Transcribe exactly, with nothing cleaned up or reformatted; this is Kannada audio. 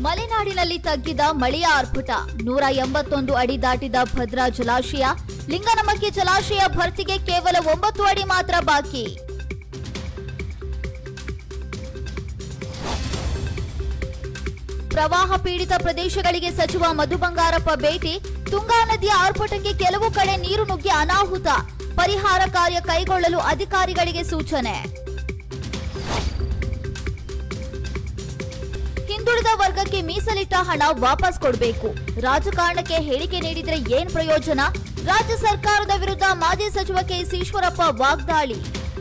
ಮಲೆನಾಡಿನಲ್ಲಿ ತಗ್ಗಿದ ಮಳೆಯ ಆರ್ಭಟ ನೂರ ಎಂಬತ್ತೊಂದು ಅಡಿ ದಾಟಿದ ಭದ್ರಾ ಜಲಾಶಯ. ಲಿಂಗನಮಕ್ಕಿ ಜಲಾಶಯ ಭರ್ತಿಗೆ ಕೇವಲ ಒಂಬತ್ತು ಅಡಿ ಮಾತ್ರ ಬಾಕಿ. ಪ್ರವಾಹ ಪೀಡಿತ ಪ್ರದೇಶಗಳಿಗೆ ಸಚಿವ ಮಧು ಬಂಗಾರಪ್ಪ ಭೇಟಿ. ತುಂಗಾ ನದಿಯ ಆರ್ಭಟಕ್ಕೆ ಕೆಲವು ಕಡೆ ನೀರು ನುಗ್ಗಿ ಅನಾಹುತ. ಪರಿಹಾರ ಕಾರ್ಯ ಕೈಗೊಳ್ಳಲು ಅಧಿಕಾರಿಗಳಿಗೆ ಸೂಚನೆ. ಹಿಂದುಳಿದ ವರ್ಗಕ್ಕೆ ಮೀಸಲಿಟ್ಟ ಹಣ ವಾಪಸ್ ಕೊಡಬೇಕು. ರಾಜಕಾರಣಕ್ಕೆ ಹೇಳಿಕೆ ನೀಡಿದ್ರೆ ಏನ್ ಪ್ರಯೋಜನ? ರಾಜ್ಯ ಸರ್ಕಾರದ ವಿರುದ್ಧ ಮಾಜಿ ಸಚಿವ ಕೆಎಸ್ ಈಶ್ವರಪ್ಪ ವಾಗ್ದಾಳಿ.